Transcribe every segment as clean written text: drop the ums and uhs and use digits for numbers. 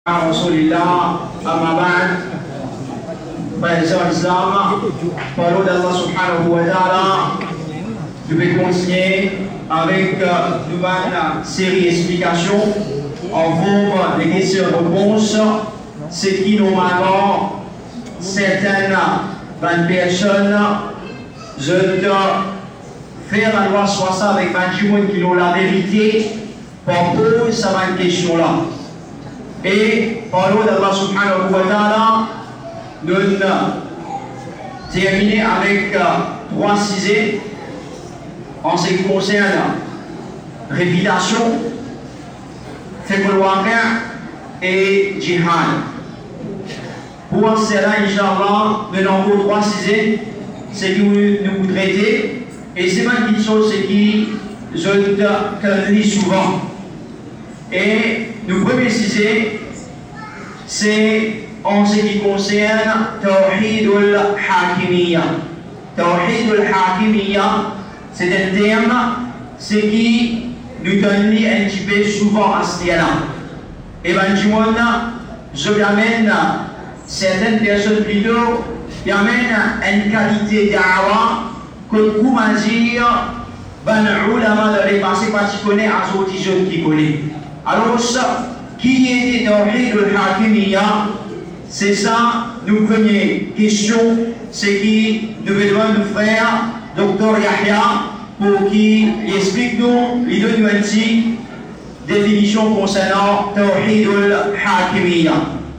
Rasulillah, amma ba'd, frères et sœurs d'Islam, parole d'Allah subhanahu wa ta'ala, je vais continuer avec une nouvelle série d'explications en forme de questions-réponses, ce qui normalement certaines personnes je faire la loi soit ça avec 20 qui ont la vérité pour poser cette question-là. Et parole d'Allah subhanahu wa ta'ala, nous terminons avec 3 sujets en ce qui concerne révélation, fiqh et djihad. Pour cela, Inch'Allah, nous avons 3 sujets, ce que nous traiter, et c'est pas une chose qui je lis souvent. Et le premier sujet, c'est en ce qui concerne Tawhid al-Hakimiyya. Tawhid al-Hakimiyya, c'est un terme qui nous donne un petit peu souvent à ce là. Éventuellement, je l'amène certaines personnes plutôt qui amènent une qualité d'awa que comment dire, ben ulama de les passés particuliers à autres jeunes qui connaissent. Alors ça, qui était Tawhid al-Hakimiyya, c'est ça, nous première question, c'est qui nous devons nous faire Dr Yahya pour qu'il explique nous les deux définitions concernant Tawhid al-Hakimiyya.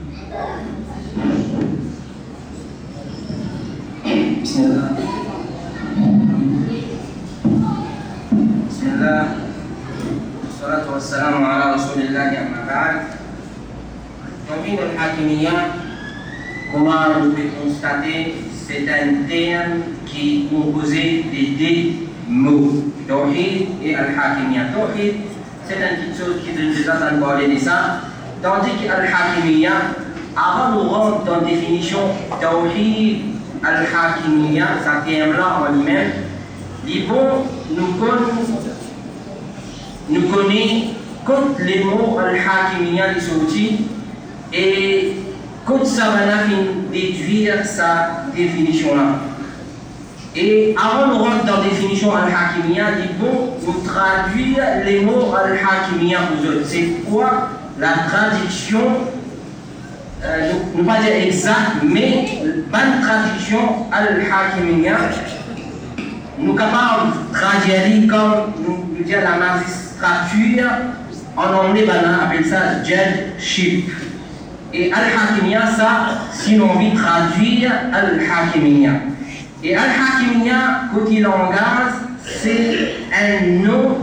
Bismillah. Bismillah. Wassalatu wassalamu ala rasulillahi amma ba'd. Tawhid al-Hakimiyya, comment vous pouvez constater, c'est un terme qui est composé de 2 mots, Tawhid et al-Hakimiyya. Tawhid, c'est une petite chose qui est déjà en parler de ça, tandis que al-Hakimiyya, avant de rentrer dans la définition, Tawhid al-Hakimiyya, ce terme-là en lui-même, il faut nous connaissons quand les mots al-Hakimiyya sont sortis et quand ça va déduire sa définition-là. Et avant de rentrer dans la définition al-Hakimiyya, il faut nous traduire les mots al-Hakimiyya pour eux. C'est quoi la traduction, ne pas dire exacte, mais bonne traduction al-Hakimiyya. Nous sommes capables de traduire comme nous dire la magistrature, en anglais, on appelle ça judgeship. Et al-Hakimiyya, ça, si l'on veut traduire al-Hakimiyya. Et al-Hakimiyya, côté langage, c'est un nom,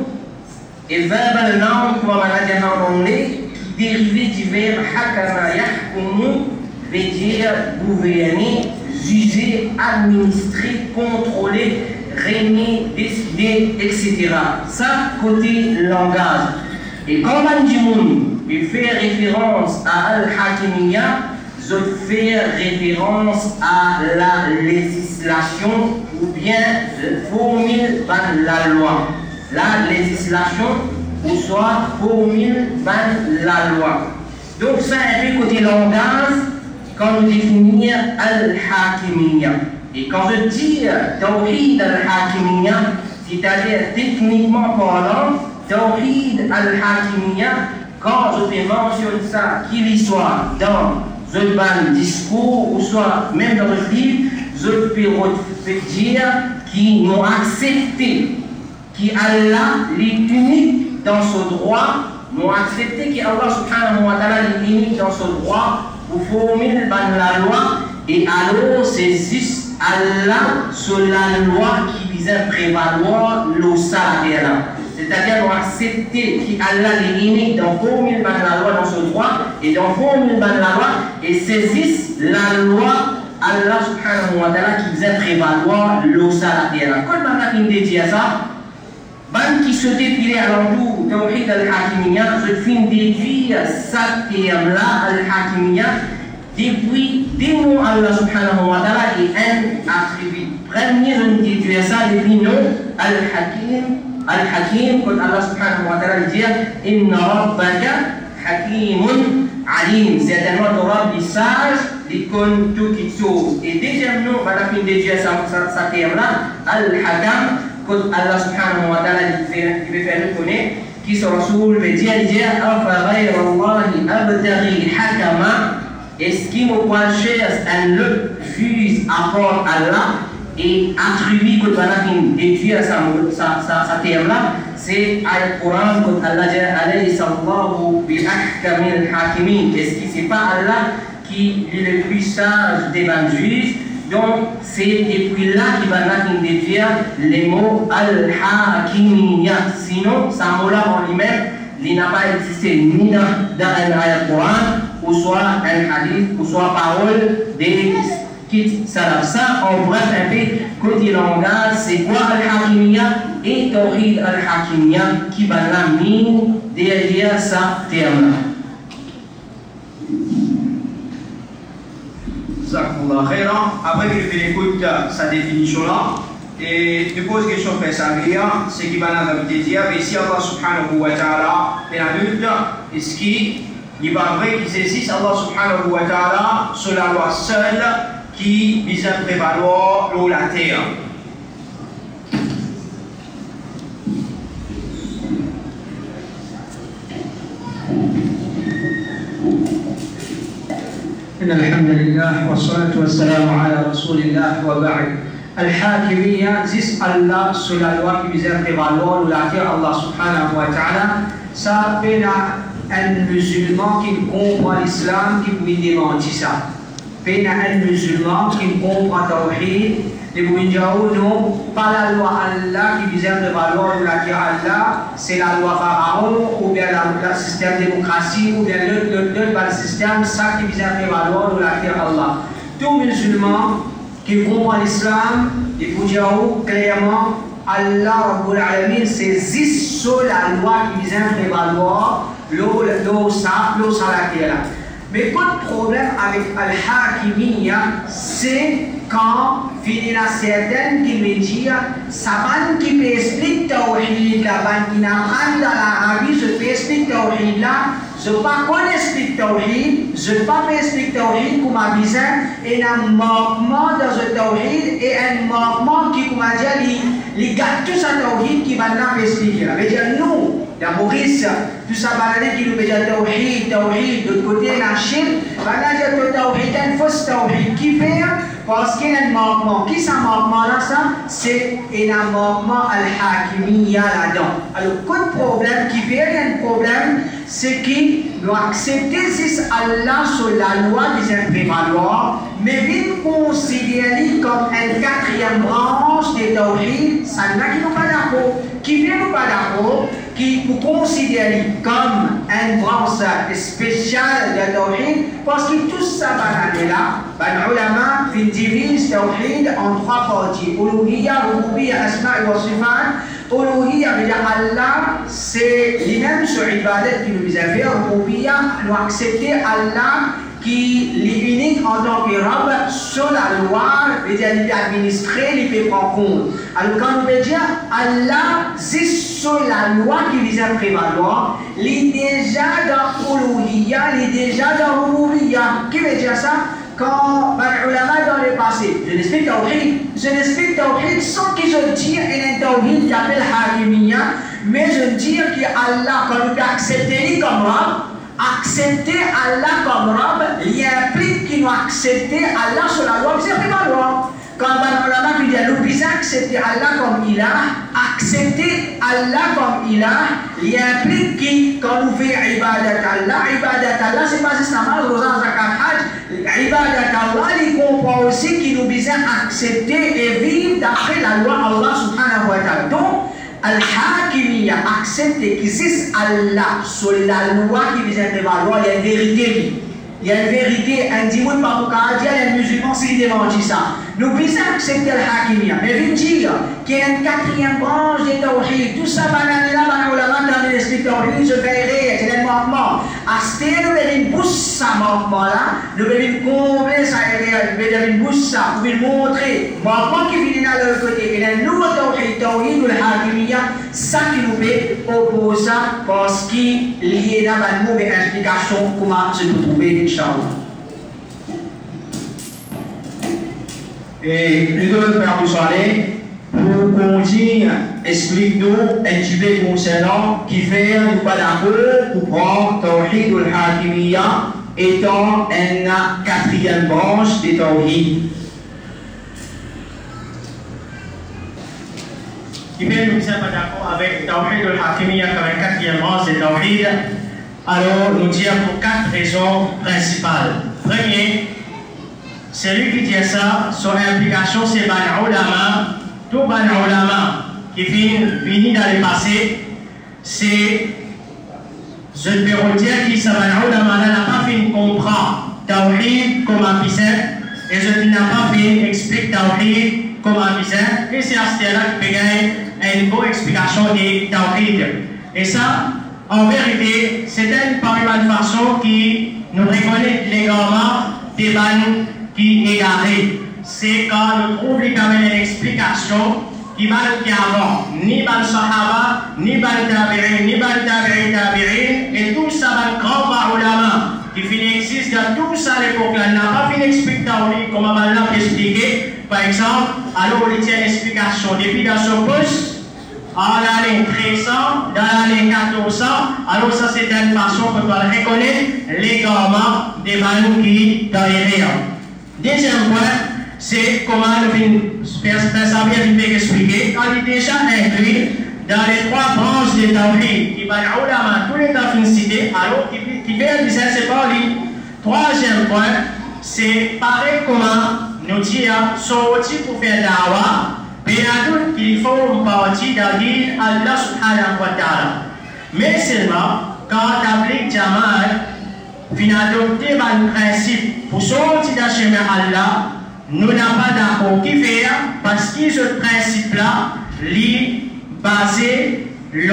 et verbal noun, comme on a dit en anglais, qui dérivé du verbe hakama yahkumu, veut dire gouverner, juger, administrer, contrôler, régner, décider, etc. Ça, côté langage. Et quand on dit il fait référence à al-Hakimiyya, je fais référence à la législation ou bien formule par la loi. La législation ou soit formule par la loi. Donc ça un peu côté langage quand on définit al-Hakimiyya. Et quand je dis Tawhid al-Hakimiyya, c'est-à-dire techniquement parlant, Tawhid al-Hakimiyya, quand je fais mention de ça, qu'il y soit dans un discours ou soit même dans le livre, je peux dire qu'ils m'ont accepté, qu'Allah est unique dans ce droit, m'ont accepté qu'Allah subhanahu wa ta'ala est unique dans ce droit pour former la loi, et alors c'est juste Allah sur la loi qui visait prévaloir le salaire. C'est-à-dire qu'on accepte qu'Allah est unique dans formule la loi dans ce droit et dans formule la loi et saisissent la loi Allah subhanahu wa ta'ala qui faisait prévaloir le salaire. Quand on a dit ça, ban qui se défilait à l'entour de Tawhid al-Hakimiyya, je finis de déduire ce terme-là, al-Hakimiyya, depuis des mots Allah subhanahu wa ta'ala et un attribut. Premier, je déduis ça depuis nom al-Hakim. Al-Hakim, quand Allah subhanahu wa ta'ala dit Inna rabbaka hakimun alim, certainement Torah est sage, il connaît tout qui sauve. Et deuxièmement, on va dédier sa terme-là, Al-Hakam, quand Allah subhanahu wa ta'ala il veut faire nous connaître, qui se Rasoul veut dire, Afa ghayrallahi abtaghi hakama, est-ce qu'il me cherche un autre juge à part Allah et attribue que Allah déduire sa terme-là, c'est Al-Quran quand Allah dit alayhi sallahu bi ahkamil hakimin. Est-ce que c'est pas Allah qui est le plus sage des bons juges? Donc c'est depuis là qu'il va déduire les mots Al-Hakimiyya. Sinon, ce mot-là en lui-même, il n'a pas existé ni dans un Coran, ou soit un hadith, ou soit parole des qui salaf. Ça, en bref, un peu, quand il engage, c'est quoi Al-Hakimiyya et Tawhid Al-Hakimiyya qui va l'amener derrière ça terme. Après que je écoute sa définition-là, et je pose une question pour ça, c'est qui va nous dire, mais si Allah subhanahu wa ta'ala est adulte, est-ce qu'il va vrai qu'il existe Allah subhanahu wa ta'ala sur la loi seule qui vise à prévaloir l'eau la terre? إن الحمد لله والصلاة والسلام على رسول الله وبعد. Al-Hakimiyya, c'est Allah sur la loi qui vise à prévaloir la terre Allah subhanahu wa ta'ala. Ça fait un musulman qui comprend l'islam qui peut démentir ça. Fait un musulman qui comprend Tawhid, les Bouindjaou non, pas la loi Allah qui vise à prévaloir la terre Allah, c'est la loi Pharaon ou bien le système démocratie ou bien le système ça qui vise à prévaloir la terre Allah. Tout musulman qui comprend l'islam, il faut dire clairement, Allah Rabbul Alamin saisit sur la loi qui vise à prévaloir l'eau la terre. Mais le problème avec Al-Hakimiyya, c'est quand il y a certaines qui me disent, ça va qui peut expliquer Tawhid, la bande qui n'a pas dans l'Arabie, je peux expliquer Tawhid là, je ne peux pas expliquer Tawhid, je ne peux pas expliquer Tawhid comme un besoin, et un manquement dans le Tawhid, et un manquement qui, comme on dit, les gars, tout ça Tawhid qui va nous expliquer. Ça veut dire, nous, la Maurice, tout ça va qui nous veut dire Tawhid, de l'autre côté, la Chine, va nous dire que Tawhid, un fausse Tawhid, qui fait parce qu'il y a un manquement. Qui c'est un manquement là, ça? C'est un manquement Al-Hakimiyya là-dedans. Alors, quel problème qui fait un problème, c'est qu'il doit accepter si Allah sur la loi des imprévaloirs, mais il considère comme une quatrième branche des Tawhid, ça n'a qui n'ont pas d'accord. Qui vient nous pas d'accord, qui vous considère comme une branche spéciale de Tawhid, parce que tout ça va aller là, les ulama divisent Tawhid en trois parties. Uluhiyya, Rububiyya, Asma' wa Sifat. Uluhiyya veut dire Allah, c'est lui-même sur ibadat qui nous vise à faire. Rububiyya, nous accepter Allah qui est unique en tant que Rabb sur la loi, veut dire il peut administrer, il peut prendre compte. Alors quand on veut dire Allah, c'est sur la loi qui vise à prévaloir, il est déjà dans Uluhiyya, il est déjà dans Rububiyya. Qui veut dire ça? Quand les ulama dans le passé, je l'explique Tawhid sans que je dise un Tawhid qui appelle Hakimiyya, mais je dis que Allah, quand on peut accepter comme Rabb, accepter Allah comme Rabb, il implique qu'il doit accepter Allah sur la loi, c'est pas la loi. Quand les ulama qui disent nous puissions accepter Allah comme Ilah, accepter Allah comme Ilah, il implique que quand nous faisons ibadat Allah, c'est pas juste namaz, rosa, zakat, hajj, ibadat Allah, il comprend aussi qu'il nous besoin accepter et vivre d'après la loi Allah subhanahu wa ta'ala. Donc, Al-Hakimiyya accepte qu'il existe Allah sur la loi qui vise à prévaloir, il y a une vérité. Il y a une vérité, un dimanche par il y a un musulman, c'est qui démentit ça. Nous pouvons accepter le Hakimiyya. Mais je veux dire qu'il y a une quatrième branche des Tawhid. Tout ça, on dans l'esprit Tawhid, je verrai, c'est un mouvement. À ce temps, nous devons pousser ce mouvement-là, nous devons combler ça, nous devons pousser ça, nous devons montrer. Le mouvement qui vient de l'autre côté, il y a un nouveau Tawhid ou le Hakimiyya, ça qui nous fait opposer parce qu'il y a une mauvaise explication comment se trouver, Inch'Allah. Et nous devons faire tout ça pour qu'on dise, explique-nous un petit peu concernant qui fait nous pas d'accord pour prendre Tawhid al-Hakimiyya étant une quatrième branche des Tawhid. Qui fait nous ne sommes pas d'accord avec Tawhid al-Hakimiyya comme une quatrième branche des Tawhid. Alors nous disons pour 4 raisons principales. Premier, celui qui dit ça, son implication, c'est ban ulama, tout ban ulama qui finit dans le passé, c'est je peux dire que ça ban ulama n'a pas fini comprendre Tawhid comme un piscine, et je n'ai pas fini expliquer Tawhid comme un piscine, et c'est à ce là que peut gagner une bonne explication de Tawhid. Et ça, en vérité, c'est une parmi les façons qui nous reconnaît l'égarement des ban qui est égaré. C'est quand nous trouvons quand même une explication qui va nous avant, ni ban sahaba, ni ban tabi'in, ni ban tabi'in, et tout ça va grand ulama qui finit existe dans tout ça à l'époque là, n'a pas fini d'expliquer comme on l'a expliqué. Par exemple, alors il y a une explication depuis dans son poste. En l'année 1300, dans l'année 1400, alors ça c'est une façon qu'on doit reconnaître l'égarement des banous qui dans les réels. Deuxième point, c'est comment nous faire ça bien expliquer. Quand il est déjà inclus dans les 3 branches des Tawhid, qui va ulama tous les Tawhid cités, alors qui fait dire c'est pas lui. Troisième point, c'est pareil comment nous dire sortir pour faire dawa. Mais qu'il faut une partie d'Adil Allah subhanahu wa ta'ala. Mais seulement, quand t'appliques Jamal, fin adopter un principe pour sortir de chemin Allah, nous n'avons pas d'accord qui faire parce que ce principe-là, est basé le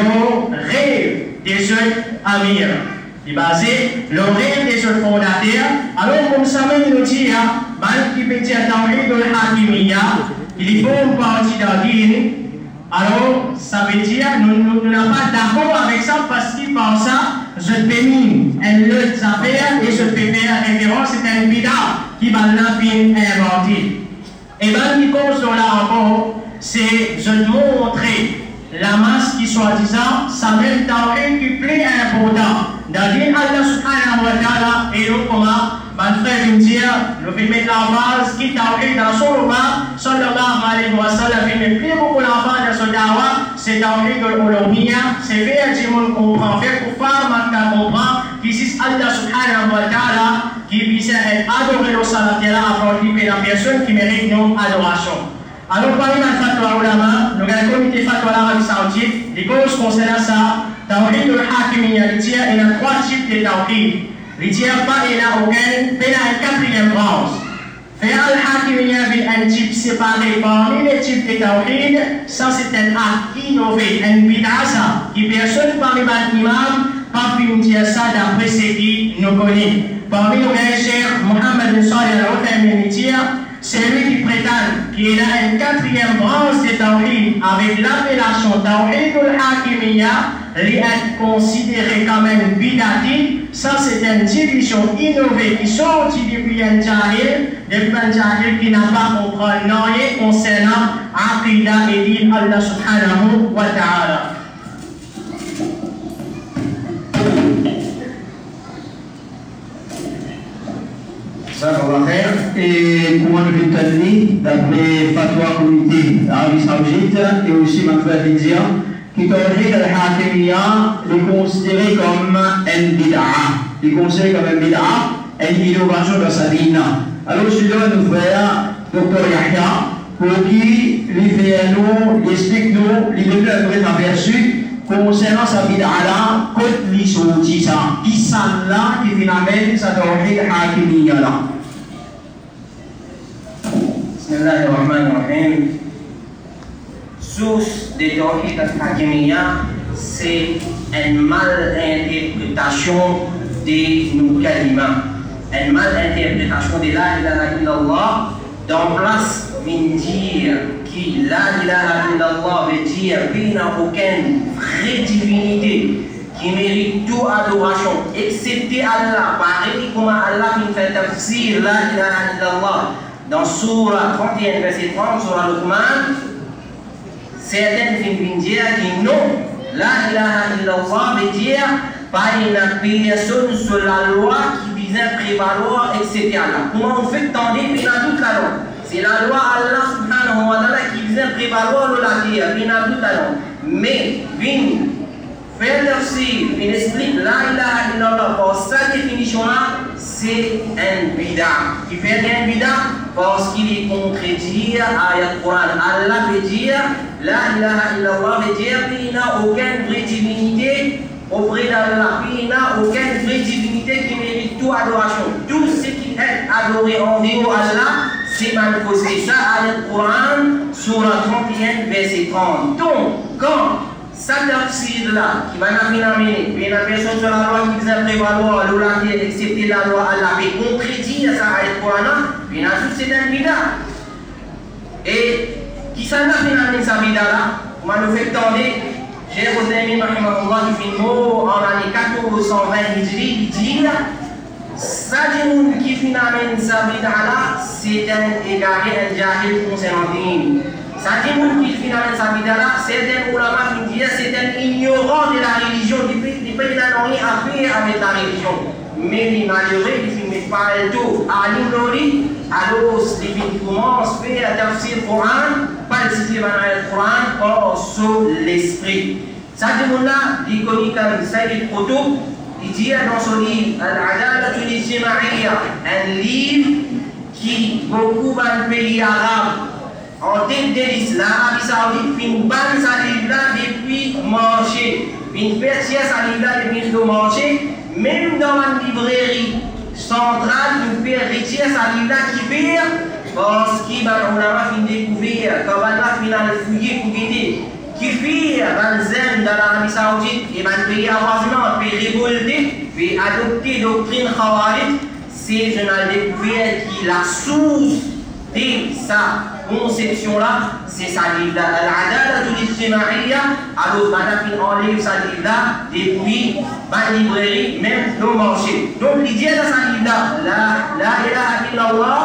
rêve des autres amirs. Il est basé le rêve des autres fondateurs. Alors, comme ça, nous disons, qui peut dire Tawhid al-Hakimiyya, il faut une partie d'Adil. Alors, ça veut dire nous n'avons pas d'accord avec ça parce qu'il pense ça, je pénis une autre affaire et je peux faire référence, c'est un bida qui va l'inventer. Et bien, qui cause là encore, c'est je montrer la masse qui soi-disant, ça même Tawhid qui est plus important. D'Adil Allah subhanahu wa ta'ala et nous comment mon frère vient dire, nous allons mettre la base qui Tawhid dans son moment, sallallahu alayhi wa sallam, il met plus beaucoup la base dans son dawa, c'est Tawhid al-Uluhiyya, c'est faire du monde comprend, faire pour faire Makka comprend, qui c'est Allah subhanahu wa ta'ala, qui vise à être adoré au salatera, à faire la personne qui mérite nos adorations. Alors, parmi les fatwa ulama, nous avons le comité fatwa l'Arabie Saoudite, les causes concernant ça, Tawhid al-Hakimiyya, il y a 3 types de Tawhid. Il n'y a pas aucun, mais il y a une 4e branche. Faire al-Hakimiyya avec un type séparé parmi les types de Tawhid, ça c'est un acte innové, un bid'asa, qui personne parmi les imams, pas pu dire ça d'après ce qui nous connaît. Parmi nos gars, cher Mohamed bin Salih al-Uthaymin, c'est lui qui prétend qu'il a une 4e branche de Tawhid avec l'appellation Tawhid al-Hakimiyya, il est considéré comme un bidati. Ça, c'est une division innovée qui sortit depuis un jahil qui n'a pas compris rien concernant Aqidah et din Allah subhanahu wa ta'ala. Ça va faire. Et comment nous déterminer d'après Fatwa Comité Arabie Saoudite et aussi ma frère Lydia, qui Tawhid al-Hakimiyya est considéré comme un bid'a. Il est considéré comme un bid'a, une innovation dans sa dîne. Alors, je dois nous faire Dr Yahya pour qui il explique-nous, il donne un vrai aperçu concernant sa bid'a-là, quand il sortit ça, qui s'en là, qui finalement sa Tawhid al-Hakimiyya là. بسم Bismillahirrahmanirrahim. Source de Tawhid al-Hakimiyya, c'est une malinterprétation de nos kalima, une malinterprétation de la ilaha illallah, dans place de dire que la ilaha illallah veut dire qu'il n'y a aucune vraie divinité qui mérite toute adoration, excepté Allah. Pareil comme Allah qui fait tafsir la ilaha illallah dans Surah 31, verset 30, Surah Luqman, certaines viennent dire que non, la ilaha illallah veut dire pas une personne sur la loi qui vise à prévaloir, etc. Comment on fait tendre puis dans toute la loi? C'est la loi Allah subhanahu wa ta'ala qui vise à prévaloir la terre, puis dans toute la loi. Mais, vient faire tafsir, il explique la ilaha illallah pour sa définition-là, c'est un bida. Qui fait un bida parce qu'il est contredit à l'ayat Coran. Allah veut dire, la ilaha illallah veut dire qu'il n'y a aucune vraie divinité auprès d'Allah. Il n'y a aucune vraie divinité qui mérite toute adoration. Tout ce qui est adoré en dehors d'Allah, c'est manifesté. Ça, ayat Coran, Surah 31, verset 30. Donc, quand ça tafsir-là, qui va nous amener, puis la personne sur la loi qui vise à prévaloir, excepté la loi Allah, mais contredit ça ayat Coran, puis là, tout c'est un bida. Et qui ça n'a pas amené sa bida-là, on va nous faire tendre. Cheikh Ousaymin rahimahullah qui fait mot en l'année 1420 Hijri, il dit ça qui finalement sa bida-là, c'est un égaré, un jahil concernant Dine. Ça qui finalement sa bida-là, certains ulama qui disent c'est un ignorant de la religion, il n'a rien à faire avec la religion. Mais les malheureux, ils ne mettent pas le tout. À l'ignorer, alors ils commencent à faire un tafsir Coran, pas le citer dans le Coran, or sur l'esprit. Ça dit là, il connaît comme Sayyid Qutb, il dit dans son livre Al-Adalat al-Ijtima'iyya, un livre qui beaucoup dans le pays arabe, en tête de l'islam, l'Arabie Saoudite, puis une banne sa livre-là depuis marché, puis une pertière sa livre-là depuis le marché, même dans la librairie centrale, nous fait retirer sa livre-là qui fait, parce qu'il va on a fin découvrir, quand on a final fouillé pour guetter, qui fait dans le zen dans l'Arabie Saoudite, et dans le pays avoisinant, puis révolter, puis adopter doctrine Khawarij, c'est je n'ai découvert qui la source de sa conception-là, c'est sa livre-là. Al-Adalat al-Ijtima'iyya, alors Banafin enlève sa livre-là depuis la librairie, même le marché. Donc l'idée de sa livre-là, la ilaha illallah,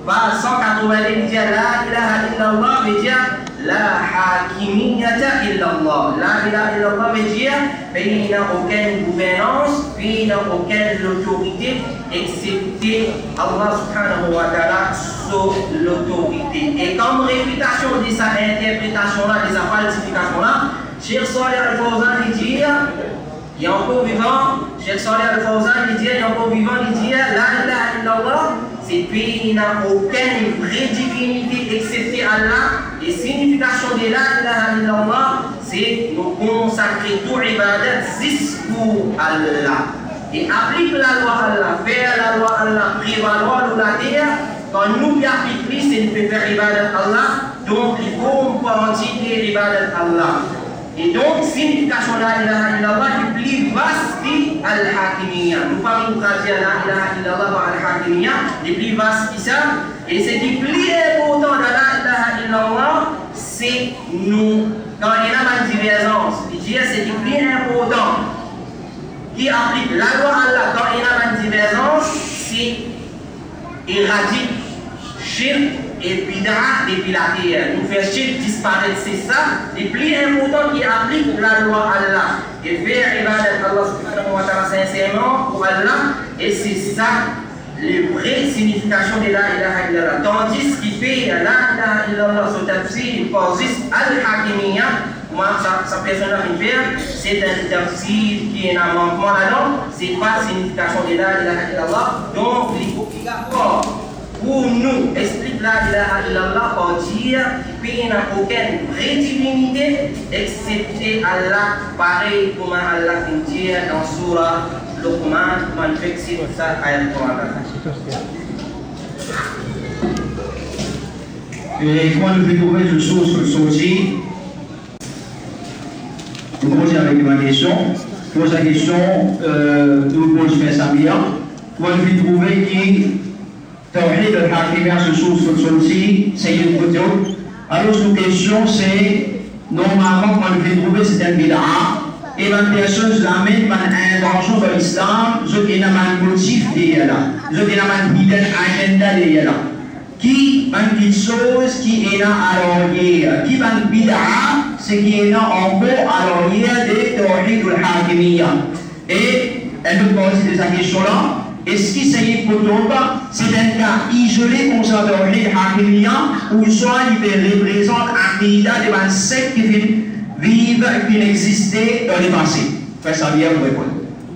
180 il dit la ilaha illallah veut dire la hakimiyyata illallah. La ilaha illallah veut dire qu'il n'y a aucune gouvernance, qu'il n'y a aucune autorité excepté Allah subhanahu wa ta'ala sur l'autorité. Et comme réputation de sa interprétation-là, de sa falsification-là, Cheikh Salih Al-Fawzan dit, il est encore vivant, Cheikh Salih Al-Fawzan dit, il est encore vivant, il dit, la ilaha illallah, c'est qu'il n'y a aucune vraie divinité excepté Allah. Et signification de la ilaha illallah, c'est nous consacrer tout ibadat juste pour Allah. Et applique la loi Allah, faire la loi Allah, prévaloir la terre, quand nous qui appliquons, c'est nous faire ibadat Allah, donc il faut pratiquer ibadat Allah. Et donc, signification de la ilaha illallah est plus vaste que al-Hakimiyya. Nous parlons de la ilaha illallah par al-Hakimiyya, est plus vaste que ça. Et ce qui est plus important de la ilaha illallah, c'est nous, quand il y a une divergence, ce qui est plus important, qui applique la loi Allah, quand il y a une divergence, c'est éradique, shirk et bid'a depuis la terre. Nous faire shirk disparaître, c'est ça. Le plus important qui applique la loi Allah et faire ibadat Allah subhanahu wa ta'ala sincèrement pour Allah, et c'est ça la vraie signification de la ilaha illallah. Tandis qu'il fait la ilaha illallah sur tafsir pour juste al-Hakimiyya, moi, sa personne à faire, c'est un tafsir qui est un manquement là-dedans, c'est pas la signification de la ilaha illallah, donc il est obligatoire pour nous expliquer la ilaha illallah pour dire qu'il n'y a aucune vraie divinité excepté Allah, pareil comme Allah dit dans Surah Luqman, man fait ça ayat Quran. Et quand nous faisons trouver des choses comme ça aussi, nous commençons avec ma question. Pose la question, nous posons ça bien. Quand nous faisons trouver qui Tawhid al-Hakimiyya, ce chose comme ça aussi, c'est une question. Alors, notre question, c'est normalement, quand nous faisons trouver c'est un bid'a. Et une personne l'amène par une intention de l'islam, je dis un motif derrière là, je dis un hidden agenda derrière là. Qui a une chose qui est là à l'arrière, qui a une bid'a, c'est qui est là en haut à l'arrière de Tawhid al-Hakimiyya. Et elle nous pose cette question-là. Est-ce que Sayyid Qutb, c'est un cas isolé concernant Tawhid al-Hakimiyya, ou soit il représente un candidat de une secte qui vivent et qui n'existaient dans le passé? Faites ça bien pour répondre.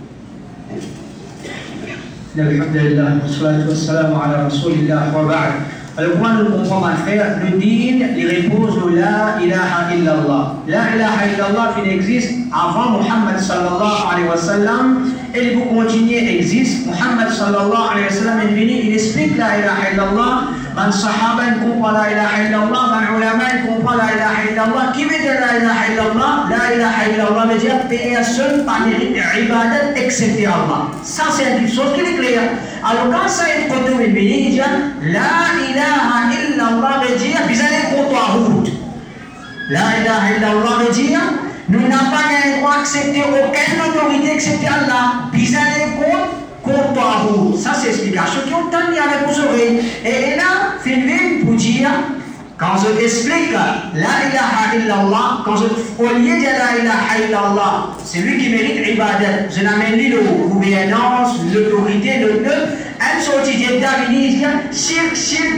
Alhamdulillah, wassalatu wassalamu ala rasulillah wa ba'd. Alors, comment nous comprenons à faire? Le din, il repose de la ilaha illallah. La ilaha illallah qui n'existe avant Muhammad sallallahu alayhi wa sallam, et il vous continuer existe. Muhammad sallallahu alayhi wa sallam est venu, il explique la ilaha illallah. Man sahaba ne comprend la ilaha illallah, man ulama ne comprend la ilaha illallah. Qui veut dire la ilaha illallah? La ilaha illallah veut dire personne par les ibadat excepté Allah. Ça c'est une chose qui est claire. Alors quand ça est Qutb il dit la ilaha illallah veut dire vous allez contre Tahout. La ilaha illallah veut dire nous n'avons pas le droit d'accepter aucune autorité excepté Allah. Vous allez contre Tahout. Ça c'est l'explication qui ont tenu avec vos oreilles. Et là, Philippe pour dire quand je t'explique la ilaha illallah, quand je au lieu de la ilaha illallah, c'est lui qui mérite ibadat. Je n'amène ni la gouvernance, l'autorité, le peuple. Elle sortit de David, shirk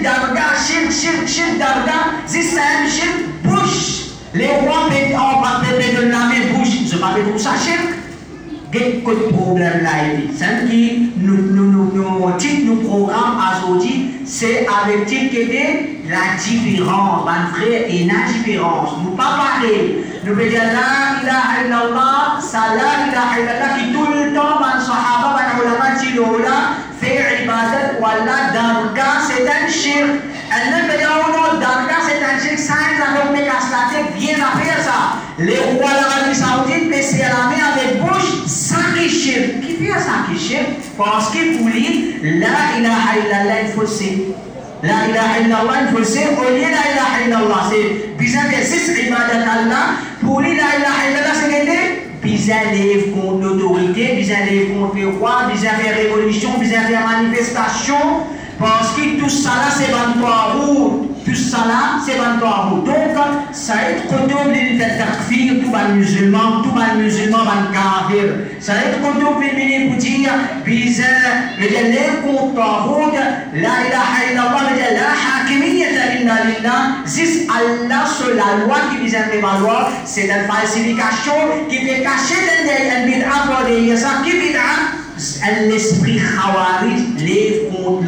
darga, zisam shirk bouche. Les rois ont pas de la même bouche. Je parle de tout ça shirk. Quel problème là il c'est qui nous programme aujourd'hui, c'est avec titre qui est la différence, mon frère, et la différence. Nous pas parler. Nous veut dire la ilaha illallah, ça la ilaha illallah qui tout le temps, man sahaba, man ulama, tilola, fait ibadat, wala, darga, c'est un shirk. Elle ne veut dire non, darga, c'est un shirk, ça ils ont fait la tête, bien à faire ça. Les rois de l'Arabie Saoudite, PC à la main avec bouche, sacré shirk. Qui fait sacré shirk? Parce que pour lui, la ilaha illallah, il faut le savoir. La ilaha illallah, il faut le savoir. Au lieu de la ilaha illallah, c'est bizarre de 6 ibadat Allah. Pour lui, la ilaha illallah, c'est qu'il est bizarre de contre l'autorité, bizarre de contre le roi, bizarre de faire révolution, bizarre de faire manifestation. Parce que tout ça là, c'est 23 roues. Tout ça là, c'est 23 roues. Donc, ça va être Qutb de takfir, tout le musulman, va kafir. Ça va être Qutb pour dire, bizarre, veut dire les contre route, la ilaha illallah, veut dire la hakimiyya illa lillah, c'est Allah sur la loi qui vise à prévaloir, c'est une falsification qui peut cacher un bid'a pour dire ça, qui bid'a? L'esprit khawarij lève contre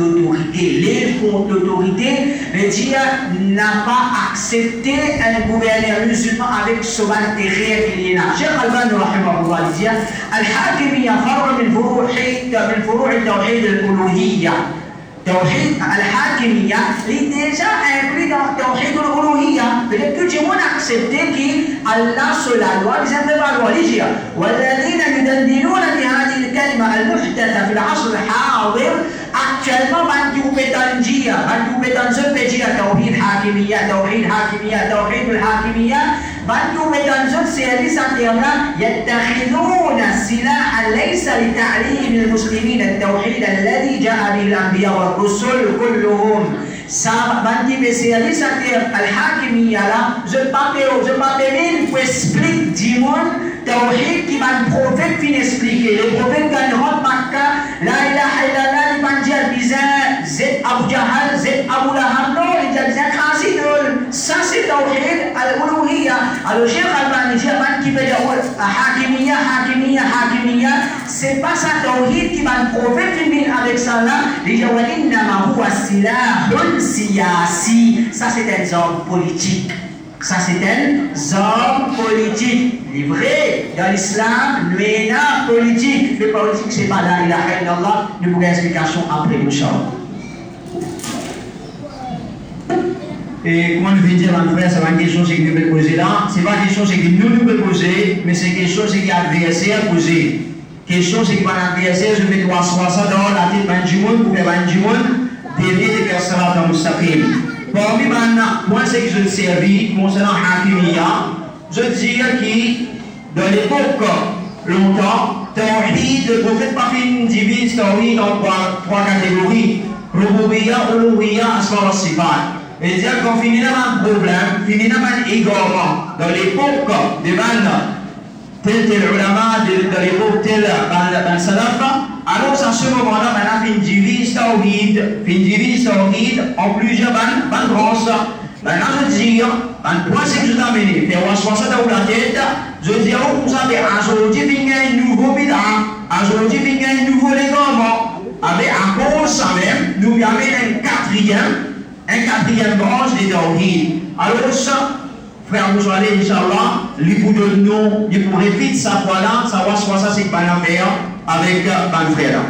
l'autorité, veut dire n'a pas accepté un gouverneur musulman avec ce intérêt qu'il y a. Cheikh Al-Albani rahimahullah dit al-Hakimiyya far'a min furu'i tawhid al-uluhiyya. Tawhid al-Hakimiyya est déjà inclus dans Tawhid al-Uluhiyya. C'est-à-dire que tout le monde a accepté qu'Allah sur la loi, ils ont fait valoir les gens. والذين يدندنون بهذه الكلمة المحدثة في العصر الحاضر actuellement bantu betanjia, bantu betanjia Tawhid Hakimiyya, Tawhid al-Hakimiyya, bantu betanjia service interna يتخذون سلاحا ليس لتعليم المسلمين التوحيد الذي جاء به الأنبياء والرسل كلهم. Ça bantu be service al-Hakimiyya là, je parle même pour expliquer du monde Tawhid qui va le prophète fin expliquer. Le prophète quand il rentre Makkah, la ilaha illallah, il va dire bizarre, Z Abu Jahal, Z Abu Lahab, non, il dit bizarre, ça c'est Tawhid al-Uluhiyya. Alors Cheikh Al-Albani dit qui veut dire Hakimiyya, c'est pas ça Tawhid qui va le prophète finir avec ça là. Il dit wa innama huwa silahun siyasi. Ça c'est un homme politique. Ça c'est un homme politique. Il est vrai, dans l'islam, le MENA politique. Le politique, c'est pas la ilaha illallah. Nous pourrons explication après, Inch'Allah. Et comment je vais dire, mon frère, c'est pas une question que nous pouvons poser là. C'est pas une question que nous pouvons poser, mais c'est une question que l'adversaire poser. Question c'est que mon adversaire, je vais toi ça dans la tête de du monde pour faire du monde dévier des personnes dans le mustaqim. Parmi maintenant, moi c'est que je servis concernant Hakimiyya, je dis que dans l'époque longtemps, Tawhid, le prophète pas fait divise Tawhid en trois catégories. Rububiyya, Uluhiyya, Asma wa Sifat. Et dire qu'on finit là un problème, finit là un égarement. Dans l'époque des bandes, tel ulama, de l'époque tel salaf, alors à ce moment-là, on a fait une divise Tawhid en plusieurs bandes grosses. Maintenant, je dis, un point c'est que je t'ai amené, faire ça dans la tête, je dis, vous savez, aujourd'hui, il y a un nouveau bid'a, aujourd'hui, il y a un nouveau légalement. Avec à cause ça même, nous y avons un quatrième branche des Tawhid. Alors ça, frère Moussoualé, Inch'Allah, lui pour nous, lui pour répéter sa foi là, savoir soit ça c'est pas la faire avec mon frère.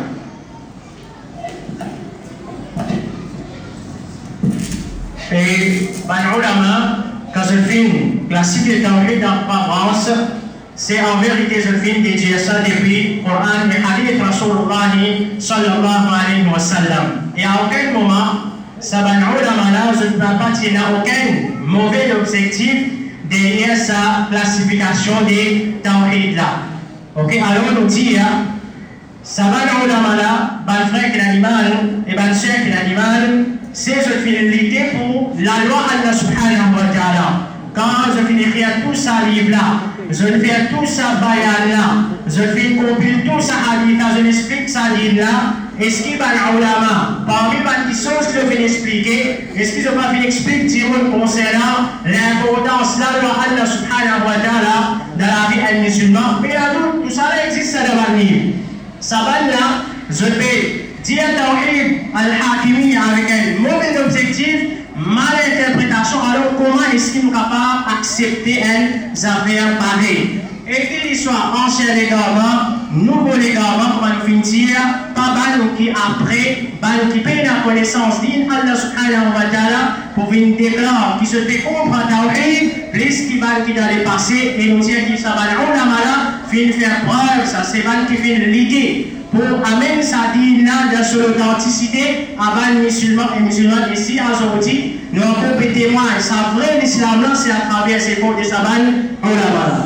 Et mon ulama, quand je finis classifier Tawhid dans la France, c'est en vérité je finis de dire ça depuis le Coran et Hadith Rasulullah sallallahu alayhi wa sallam. Et à aucun moment, ça va je ne peux pas dire qu'il n'y a aucun mauvais objectif derrière sa classification des Tawhid là. Ok, alors on nous dit, ça va là, ban frère qui l'animal et ban soeur qui l'animal, c'est je finalité pour la loi Allah subhanahu wa ta'ala. Quand je finis d'écrire tout ça livre là, je fais tout ça bayan là, je fais compile tout ça hadith là, je m'explique ça livre là. Est-ce qu'il y a un ulama, parmi les choses que je vais expliquer, est-ce qu'ils n'ont pas fait expliquer concernant l'importance de la loi Allah subhanahu wa ta'ala dans la vie des musulmans? Mais là, tout ça existe dans le livre. Ça va là, je vais dire Tawhid al-Hakimiyya avec un mauvais objectif, mal interprétation. Alors, comment est-ce qu'ils sont capables d'accepter un affaire pareil? Et qu'il soit ancien légalement, nouveau légalement, pour nous finir, pas mal qui après, mal qui paye la connaissance d'Allah subhanahu wa ta'ala, pour venir déclarer qui se fait comprendre Tawhid, plus qui va qui dans les passés, et nous dire qu'il s'abat la mala, fin faire preuve, ça c'est mal qui fait l'idée. Pour amener sa dîne là de son authenticité avant les musulmans et musulmanes ici aujourd'hui, nous avons été témoins. Ça vrai l'islam là, c'est à travers ces fautes de Saban en la mala.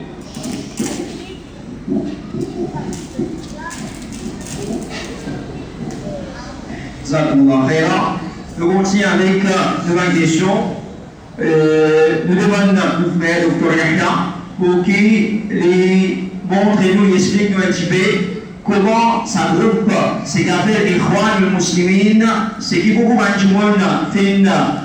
Nous continuons avec une question. Nous demandons au frère Dr Yahya pour qu'il montre et nous explique un petit peu comment ça groupe ces affaires des Ikhwan muslimines, c'est qui beaucoup de monde fait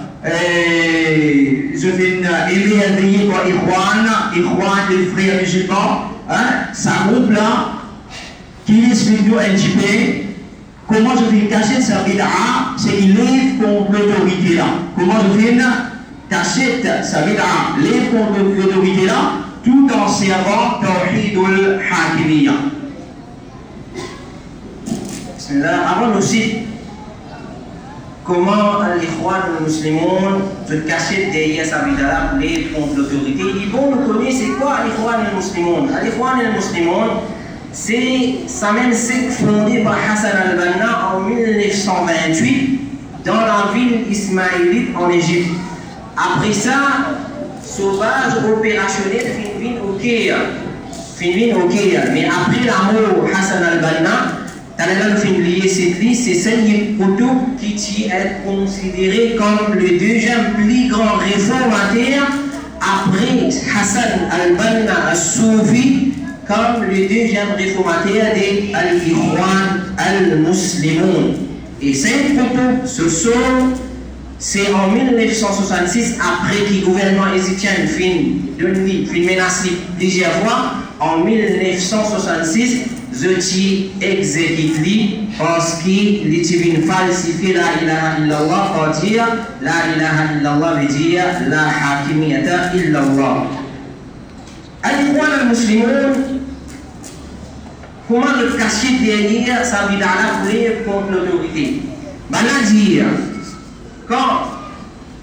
je fais éveiller quoi Ikhwan les frères musulmans, ça groupe là qui explique nous un petit peu. Comment je fais cacher sa bid'a, c'est qu'il livre contre l'autorité là. Comment je fais cacher sa bid'a, livre contre l'autorité là, tout en servant Tawhidul Hakimiyya. Avant aussi, comment l'Ikhwan al-Muslimun se cacher derrière sa bid'a pour livre contre l'autorité. Il faut nous connaître c'est quoi l'Ikhwan al-Muslimun. L'Ikhwan al-Muslimun, c'est ça même secte fondée par Hassan al-Banna en 1928 dans la ville ismaélite en Égypte. Après ça, sauvage opérationnel fin au Caire. Mais après la mort Hassan al-Banna, Talalan fin lié cette liste, c'est Sayyid Qutb qui est considéré comme le deuxième plus grand réformateur après Hassan al-Banna al-Soufi, comme le deuxième réformateur des Al-Ikhwan al-Muslimun. Et Sayyid Qutb, ce sont, c'est en 1966, après que le gouvernement égyptien fin menacé plusieurs fois, en 1966, je exécute parce qu'il a falsifié la ilaha illallah pour dire la ilaha illallah veut dire la hakimiyata illallah. Al-Ikhwan al-Muslimun, comment le cacher derrière sa bid'a pour contre l'autorité? Dire quand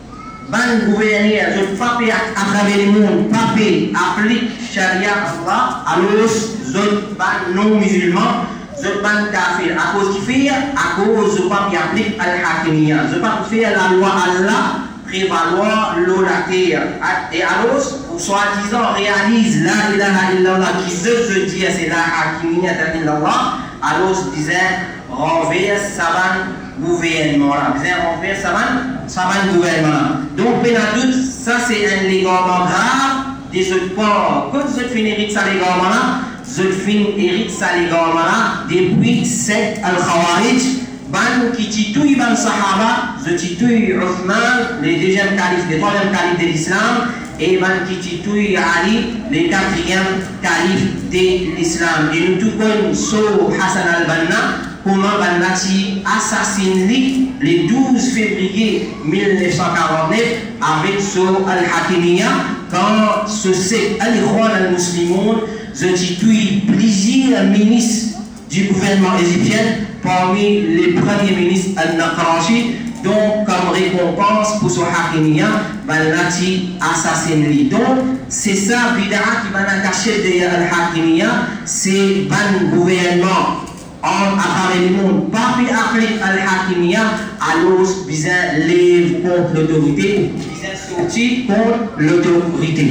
ban gouverner, je pape à travers le monde, pape applique charia Allah, alors je ban non musulmans, je ban kafir. À cause qui fait, à cause je pape applique al-hakimiyya, je pape faire la loi Allah, prévaloir l'eau la terre. Et alors, soi-disant, réalise la ilaha illallah, qui se dit c'est la hakimiyya illallah, alors je disais, renverse saban gouvernement là, renverse saban gouvernement. Donc, Pénadoute, ça c'est un légalement grave des autres ports. Quand vous fin hérite ça légalement là, vous fin hérite ça légalement là, depuis secte al-Khawarij, ban qui titouille ban Sahaba, je titouille Othman, le deuxième calife, le troisième calife de l'islam, et ban qui titouille Ali, le quatrième calife de l'islam. Et nous tout connaissons Hassan al-Banna, comment Banati assassine le 12 février 1949 avec son al-Hakimiyya, quand ce secte al-Ikhwan al-Muslimoun, je titouille plusieurs ministres du gouvernement égyptien, parmi les premiers ministres al-Naqrashi, donc comme récompense pour son Hakimiyya, Banati assassine. Donc c'est ça, Bid'a qui va cacher derrière al-Hakimiyya, c'est ban gouvernement à travers le monde, pas puis applique al-Hakimiyya, alors bizarre lève contre l'autorité, bizarre sorti contre l'autorité.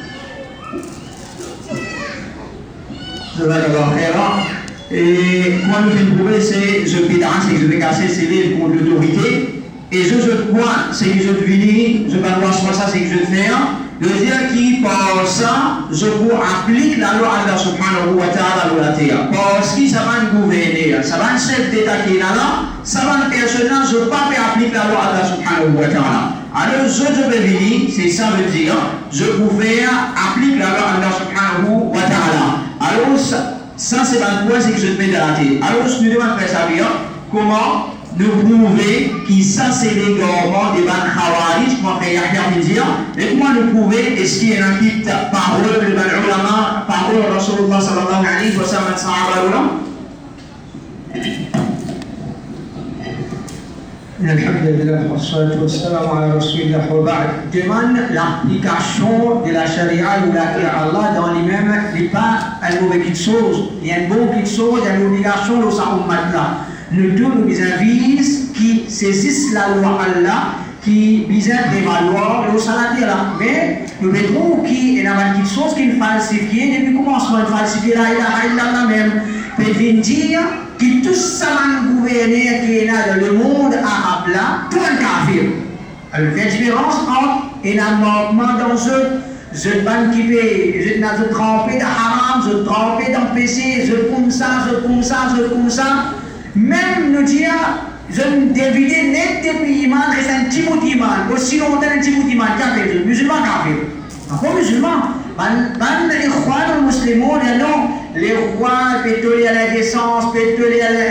Et moi, je vais trouver, c'est ce bid'a, c'est que je vais casser ses lèvres contre l'autorité. Et je crois, c'est que je devine, je vais voir ça, c'est que je fais. Le dire qui, par ça, je vous applique la loi Allah subhanahu wa ta'ala la terre. Parce que ça va nous gouverner, ça va un chef d'État qui est là, ça va un personnage, je ne peux pas appliquer la loi Allah subhanahu wa ta'ala. Alors, je vais venir, c'est ça veut dire, je pouvais appliquer la loi Allah subhanahu wa ta'ala. Alors, ça c'est un point, c'est que je te mets dans la tête. Alors, je me demande ça bien, comment nous prouver que ça c'est l'égarement des ban Khawarij, comme fait Yahya bin dire, et comment nous prouver, est-ce qu'il y a un kit parole de ban ulama, parole de Rasulullah sallallahu alayhi wa sallam, sahaba ulama? Demande l'application de la charia ou la Allah dans les mêmes, n'est pas une mauvaise chose, il y a une bonne chose, il y a une obligation de sa ummat. Nous tous nous avisons qui saisissent la loi Allah, qui visent à prévaloir le salaire là. Mais nous verrons qu'il y a une chose qui est falsifiée depuis le commencement de falsifier la ilaha illallah même. Peut dire que tout ça va gouverner qui est là dans le monde arabe là, tout un kafir. Alors, il y a une différence entre un manquement dans je ban qui fait, je trempé de haram, je trempé dans péché, je comme ça, je comme ça, je comme ça. Même nous dire, je ne devine net depuis iman, c'est un petit bout d'iman, aussi longtemps un petit bout d'iman, kafir, musulman kafir. Pourquoi musulman? Les rois de musulmans, les rois pétroliers à la décence, pétroliers à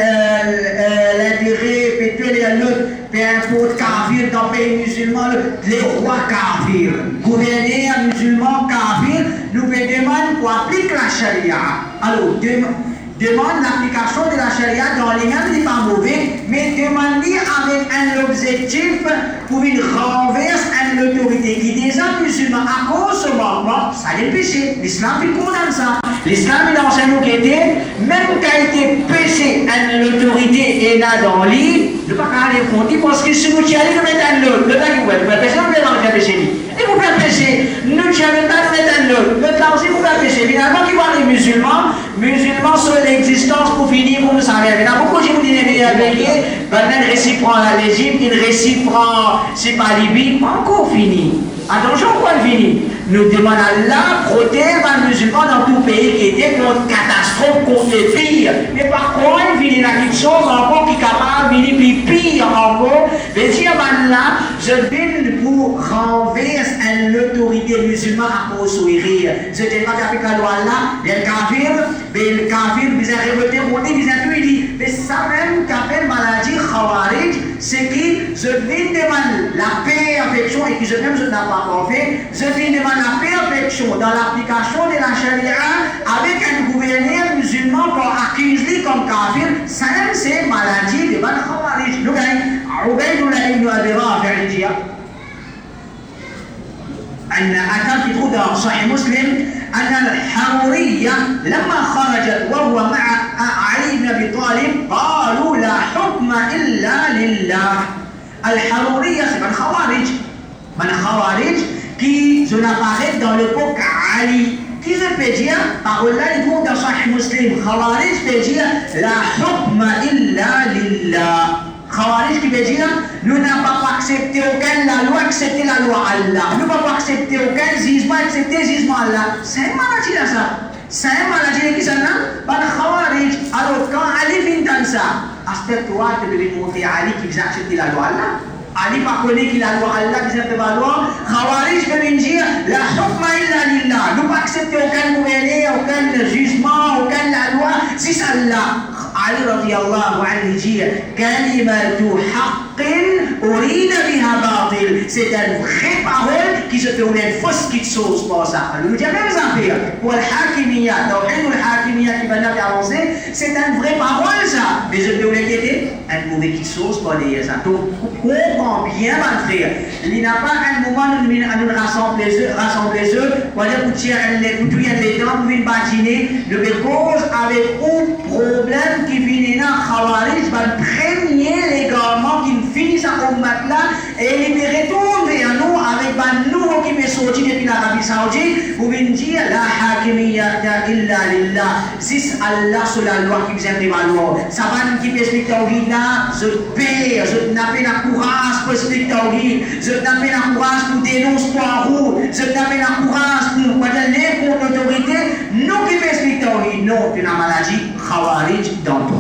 l'intérêt, pétroliers à l'autre, peu importe, kafir dans le pays musulman, les rois kafir, gouverneurs musulmans kafir, nous demandons pour appliquer la charia. Alors, demande l'application de la charia dans les mêmes n'est pas mauvais, mais demander avec un objectif pour une renverse à l'autorité qui déjà musulman à cause de ce manquement, ça est péché. L'islam il condamne ça. L'islam il enseigne qu'il était, même qu'a été péché à l'autorité et là dans l'île, ne pas aller compter parce que si nous y allons nous mettre un autre, le temps que vous pouvez pécher, vous pouvez faire péché. Et vous pouvez pécher, nous n'y allons pas nous mettre un autre, le temps aussi vous pouvez pécher. Finalement, qui voient les musulmans sont l'existence pour finir, pour nous savoir. Il y a beaucoup de gens qui disent maintenant, le récit prend l'Égypte, il récit prend, c'est pas Libye, encore fini. Attention, quoi le fini? Nous demandons à Allah protéger les musulmans dans tout pays qui était contre catastrophe, contre les pires. Mais par contre, il finit dans quelque chose encore qui est capable de venir pire encore. Mais si là, je viens pour renverser l'autorité musulmane à cause de rire. Je ne pas qu'avec la loi là, le kafir, ils ont révolté, ils ont tout dit. Mais ça même qu'appelle maladie khawarij, c'est que je viens demander la perfection et que je n'ai pas encore fait. Je viens demander la perfection dans l'application de la charia avec un gouverneur musulman pour accuser comme kafir. Ça même c'est maladie de ban khawarij. Nous gagnons. Ubaydullah ibn Abi Rafi' dit أن أثر في تروح صحيح مسلم أن الحرورية لما خرجت وهو مع علي بن أبي طالب قالوا لا حكم إلا لله. الحرورية c'est un khawarij qui apparaît dans l'époque Ali. Qui se peut dire, par là, il trouve dans Sahih Muslim, Khawarij peut dire la hukma illa lillah. Khawarij qui veut dire, nous n'avons pas accepté aucune la loi, accepté la loi Allah. Nous n'avons pas accepté aucun jugement, accepté le jugement Allah. C'est une maladie là ça. C'est une maladie qui s'en a par Khawarij. Alors quand Ali vient dans ça, aspect-toi de lui montrer Ali qui a accepté la loi Allah. Ali pas connaît qu'il a la loi Allah, qui accepte la loi. Khawarij veut dire la hukma illa lillah. Nous pas accepter aucun gouverneur, aucun jugement, aucune la loi, si c'est Allah. Ali radiyallahu anhu dit kalimatu haqqin urida biha batil. C'est une vraie parole qui se fait une fausse qui sauce pour ça. Nous disons même affaire. Pour le hakimiyya, tawhid al-hakimiyya qui va nous avancer, c'est une vraie parole ça. Mais je peux vous l'inquiéter, une mauvaise qui sauce pour dire ça. Donc, comprends bien, mon frère. Il n'y a pas un moment où nous rassembler les œufs, pour dire que tu as les dents, pour une bâtiner, le cause avec un problème qui finit dans Khawarij, va premier légalement qui finissent à Ummat là, et il me retourne vers nous avec un nouveau qui m'est sorti depuis l'Arabie Saoudite, pour venir dire la hakimiyya illa lillah. Si Allah sur la loi qui vous aime prévaloir, ça va qui peut expliquer au là, je paie, je n'ai pas la courage pour expliquer au je n'ai pas la courage pour dénoncer pour vous, je n'ai pas la courage pour aller contre l'autorité, nous qui peut expliquer au non, tu as maladie, Khawarij dans toi.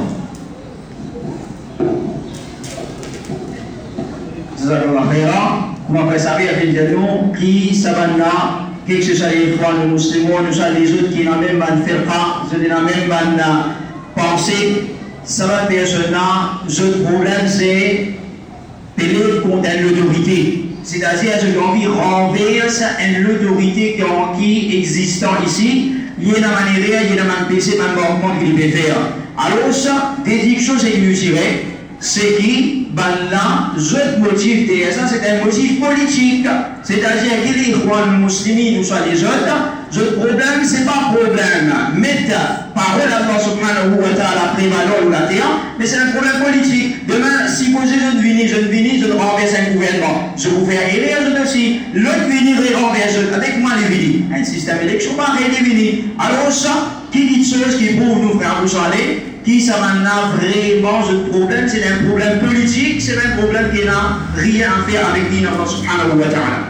Comme vous savez, avec nous, qui savana, que ce soit les frères musulmans, nous sommes les autres qui n'ont même pas de faire pas, qui n'ont même pas de penser, ça va personnellement, le problème c'est de contre l'autorité. C'est-à-dire que l'envie renverse une autorité qui existe ici, il y a une manière, il y a une PC, même pas qu'il peut faire. Alors ça, des choses que nous dirais, c'est qui, ben là, l'autre motif derrière ça, c'est un motif politique. C'est-à-dire que les rois musulmans, nous sommes les autres, le problème, c'est pas un problème. Mettre parole Allah subhanahu wa ta'ala prévalent ou la terre, mais c'est un problème politique. Demain, si vous je ne renverse un gouvernement. Je vous fais élire, je aussi. L'autre venir et renverse, avec moi les vini. Un système élection, pas les vini. Alors ça, qui dit chose qui pour nous faire vous aller, qui ça maintenant vraiment ce problème, c'est un problème politique, c'est un problème qui n'a rien à faire avec Allah subhanahu wa ta'ala.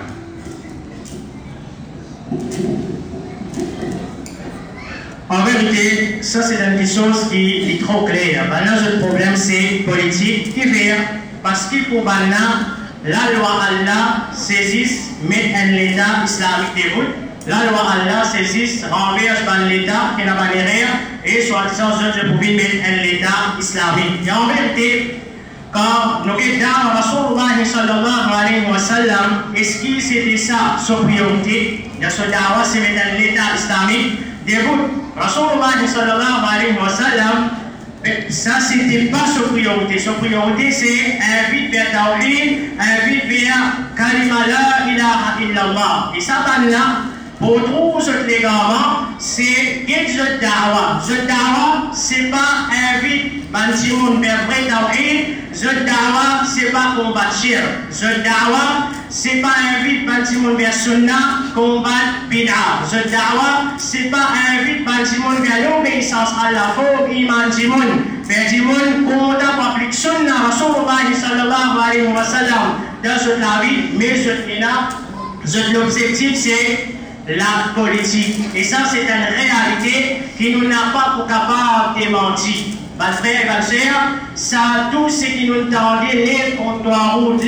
En vérité, ça c'est une chose qui est trop claire. Maintenant, le problème c'est politique. Qui fait? Parce qu'il faut maintenant la loi Allah saisisse, mettre un État islamique des routes. La loi Allah saisisse, renverse l'État qui n'a pas l'air et soi-disant je pouvais mettre un État islamique. Et en vérité, quand nous regardons Rasulullah sallallahu alayhi wa sallam, est-ce que c'était ça sa priorité? Il y a ce dawa, c'est mettre un État islamique des routes. Rasulullah sallallahu alayhi wa sallam, ça c'était pas sa priorité. Sa priorité c'est invite vers Tawhid, invite vers Kalima la ilaha illallah. Et ça là, pour trouver ce légalement, c'est qu'est-ce que dawa. Ce dawa, c'est pas invite Bantimoun vers vrai Tawhid. Ce dawa, c'est pas combattre shirk. Ce dawa, c'est pas invite Bantimoun vers Sunnah, combattre bid'a. Ce dawa, c'est pas invite Bantimoun vers l'obéissance à la faux iman Timoun. Vers Timoun, combattre pas plus Sunnah, Rasulullah sallallahu alayhi wa sallam dans cette vie, mais l'objectif c'est la politique. Et ça, c'est une réalité qui nous n'a pas pour capable de mentir. Mes frères et sœurs, ça, tout ce qui nous tendait, les comptoirs routes,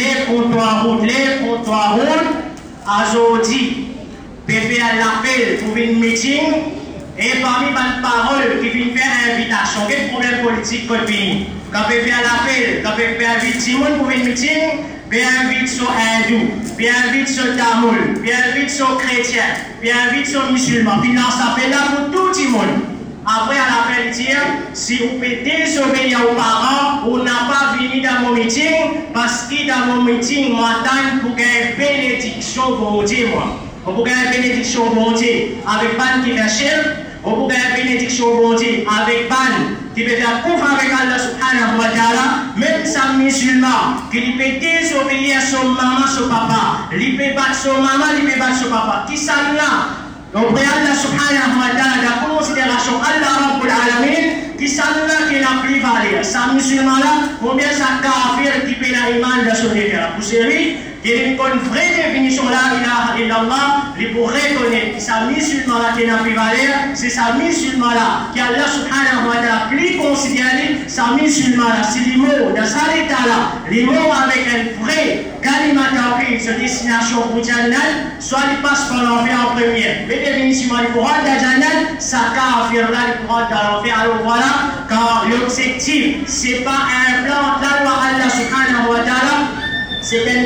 aujourd'hui, Pépé à l'appel pour une meeting, et parmi les paroles qui viennent faire invitation, quel problème politique qu'on finit? Quand Pépé à l'appel, quand Pépé invite Simon pour une meeting, bien invite sur hindou, bien invite sur tamoul, bien invite sur chrétien, bien invite sur musulman. Puis dans ça fait là pour tout le monde. Après, à la fin, dire, si vous pouvez désobéir aux parents, vous n'avez pas venu dans mon meeting, parce que dans mon meeting, moi, pour gagner bénédiction pour vous dire, moi. On peut gagner bénédiction bon Dieu avec ban qui fait cher. On peut gagner bénédiction bon Dieu avec ban qui peut faire confiance avec Allah subhanahu wa ta'ala. Même sa musulman qui peut désobéir à son maman, son papa. Il peut battre son maman, il peut battre son papa. Qui ça là? Donc, Allah subhanahu wa ta'ala, la considération Allah Rabbul Alamin, qui ça là qui n'a plus valeur. Sa musulman là, combien ça kafir qui peut l'iman de son référent. Vous savez, il y a une vraie définition là, ilaha illallah, il faut reconnaître que sa musulman là qui n'a plus valeur, c'est sa musulman là, qui Allah subhanahu wa ta'ala plus considéré, sa musulman là, c'est les mots, dans cet état là, les mots avec un vrai kalima tawhid, sur destination pour Jannat, soit il passe par l'enfer en première. Mais définitivement, il faut rentrer dans Jannat, ça kafir là, il faut rentrer dans l'enfer. Alors voilà, car l'objectif, c'est pas un plan, la loi Allah subhanahu wa ta'ala, c'est un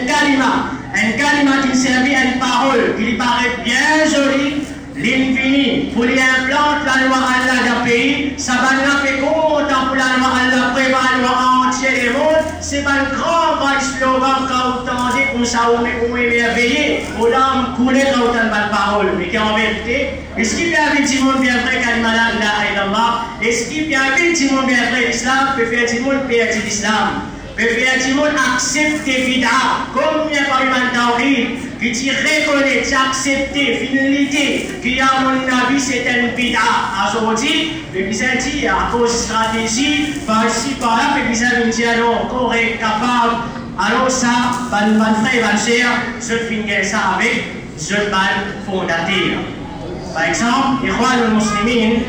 kalima qui servit à une parole, qui paraît bien jolie, l'infini, pour les implante la loi Allah d'un pays, ça va nous faire content pour la loi Allah, prévoir la loi entière du monde, c'est pas un grand slogan quand vous entendez comme ça, on est émerveillé, on a coulé quand vous entendez la parole, mais qui en vérité, est-ce qu'il y a un petit monde bien vrai kalima la ilaha illallah, est-ce qu'il y a un petit monde bien vrai l'islam, peut faire du monde perdre l'islam. Effectivement, accepter bid'a, comme il y a pas eu un tawhid, qui t'y reconnaît, t'y accepter, finalité, qui a mon avis, c'est une bid'a. Aujourd'hui, le bizarre dit, à cause de stratégie, par ici, par là, le bizarre dit, alors, correct, capable, alors ça, ban frère, ban cher, je finis ça avec, je ban fondateur. Par exemple, les rois de musulmans,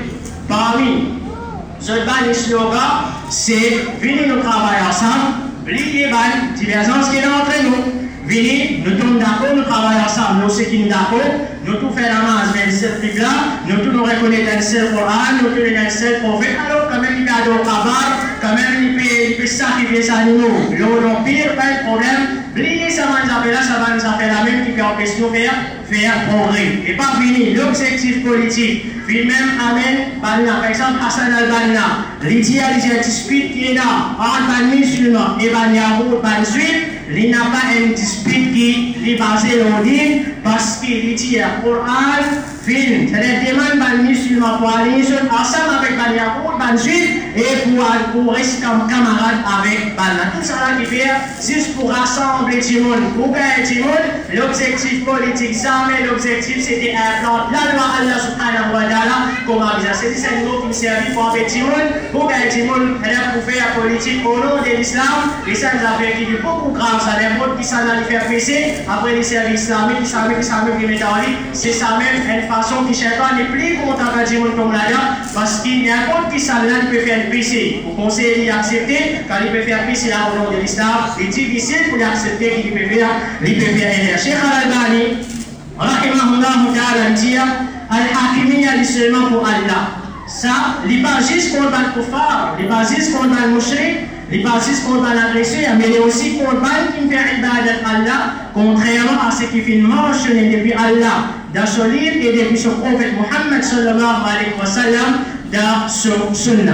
parmi ce ban slogan, c'est venir nous travailler ensemble, lier ban, divergence qui est entre nous. Venez, nous sommes d'accord, nous travaillons ensemble, nous sommes qui nous d'accord, nous tous faisons la masse vers le seul Qibla, nous tous nous reconnaissons un seul Coran, nous tous un seul prophète, alors quand même il y a d'autres avares, quand même il peut sacrifier sa nous. Le pire, pas de problème, lier ça va nous appeler là, ça va nous appeler la même qui peut empêcher nous faire progrès. Et pas fini, l'objectif politique, puis même Amen, par exemple Hassan al-Banna, l'idée à l'idée dispute qui est là, entre les musulmans et Banyahoud, Bansuit, il n'a pas une dispute qui est basée en ligne parce qu'il dit à Coran, film, c'est-à-dire demande par les musulmans pour aller ensemble avec Banyahoud, Bansuit et pour rester comme camarade avec Banna. Tout ça là qui fait juste pour rassembler tout le monde, pour gagner tout le monde, l'objectif politique, ça, mais l'objectif c'était un plan, la loi Allah subhanahu wa ta'ala, comment dire, c'est un mot qui me servit pour empêcher tout le monde, pour gagner tout le monde, pour faire la politique au nom de l'islam, et ça nous a fait qu'il est beaucoup grave. Ça n'importe qui s'en allait faire passer après les services islamiques, qui mettent en ligne. C'est ça même une façon qui Shaitan n'est plus content quand il comme là parce qu'il n'y a n'importe qui s'en allait peut faire passer. Vous conseillez d'y accepter quand il peut faire passer là au nom de l'islam. C'est difficile pour l'accepter qu'il peut faire aider. Cheikh Al-Albani, rahimahullah ta'ala, dit Al-Hakimiyya seulement pour Allah. Ça, il n'est pas juste contre le kuffar, il n'est pas juste contre le mushrik. Les bases contre l'agresseur, mais il est aussi contre qui fait ibadat Allah, contrairement à ce qui fait mentionné depuis Allah dans son livre et depuis son prophète Muhammad sallallahu alayhi wa sallam dans son sunnah.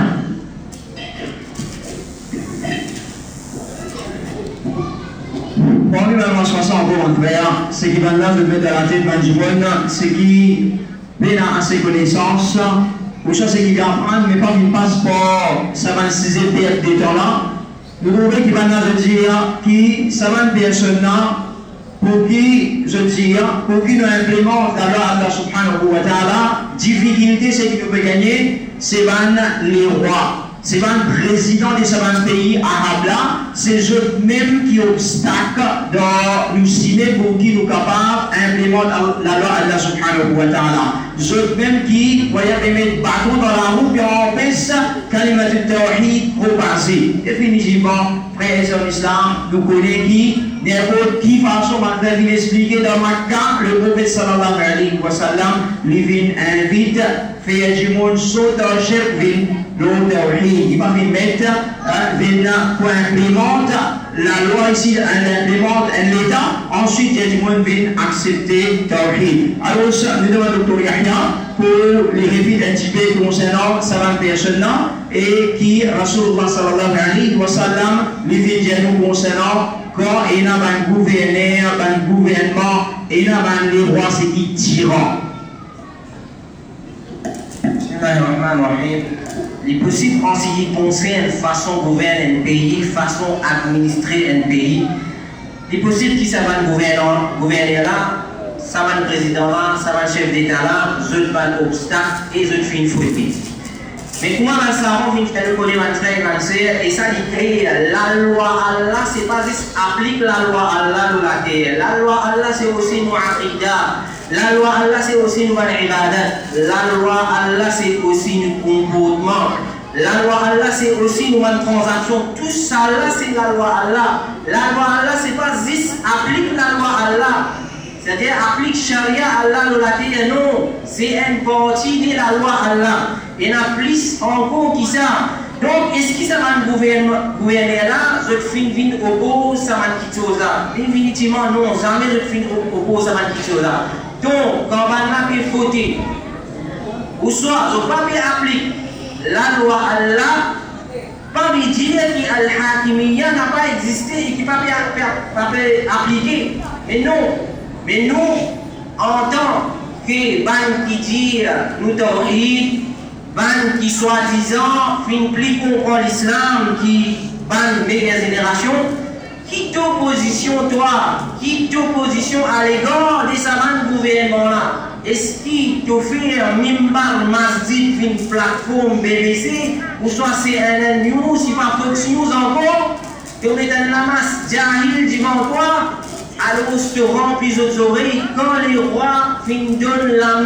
Parmi les 60 pour frère, ce qui va là de mettre à la tête du monde, ce qui vient à ses connaissances. Ou ça c'est qu'il va apprendre, mais pas qu'il passe pour ça va se perdre des temps là. Nous trouvons qu'il va nous dire que ça va une personne là, pour qui, je dis, pour qui nous implémente Allah subhanahu wa ta'ala, difficulté c'est qu'il peut gagner, c'est les rois. C'est pas un président de ce pays arabe là, c'est eux même qui obstacle dans nous signer pour qui nous capables d'implémenter la loi Allah subhanahu wa ta'ala. Eux même qui voyaient mettre bâton dans la roue et empêchent kalimat al-tawhid propagé. Définitivement, frères et sœurs en islam, nous connaissons qui, n'importe qui façon, malgré qu'il expliquer dans Makkah, le prophète sallallahu alayhi wa sallam, lui vient invite, faire du monde saut dans chaque ville. Il va mettre pour implémenter la loi ici, elle implémente l'État, ensuite il y a du monde qui vient accepter Tawhid. Alors ça, nous demandons au Dr Yahya pour les révites un petit peu concernant cette personne et qui, Rasulullah sallallahu alayhi wa sallam, lui vient dire nous concernant quand il y a un gouverneur, un gouvernement et il y a les rois, c'est qui tyran. Il est possible en ce qui concerne façon gouverner un pays, façon administrer un pays. Il est possible qu'il s'avance gouverner là, ça va le président là, ça va le chef d'État là, je vais l'obstacle et je fais une faute. Mais comment on ça, on fait le code et ça dit que la loi Allah, c'est pas juste applique la loi Allah de la terre. La loi Allah, c'est aussi nous aqidah. La loi Allah, c'est aussi nous ibadat. La loi Allah, c'est aussi nos comportements. La loi Allah, c'est aussi nos transactions. Tout ça là, c'est la loi Allah. La loi Allah, c'est pas juste applique la loi Allah. C'est-à-dire applique Sharia Allah de la terre. Non, c'est une partie de la loi Allah. Et n'a plus encore qui ça. Donc, est-ce que ça va gouverner là, je finis vite au beau, ça va quitter aux arts. Définitivement, non, jamais je finis au beau, ça va quitter aux arts. Donc, quand on a fait fauter, ou soit, je ne peux pas appliquer la loi Allah, pas lui dire que Al-Hakimiyya n'a pas existé et qu'il ne peut pas appliquer. Mais nous, en tant que ban qui dit nous tawhid, ban qui soi-disant fin plus comprend l'islam, qui ban méga génération, qui t'opposition toi, qui t'opposition à l'égard de sa ban gouvernement là. Est-ce qu'il te fait un mimbar masjid, une plateforme BBC, ou soit c'est un news, si pas Fox News encore, tu mets un lamas jahil devant toi, alors te remplis aux oreilles quand les rois donnent la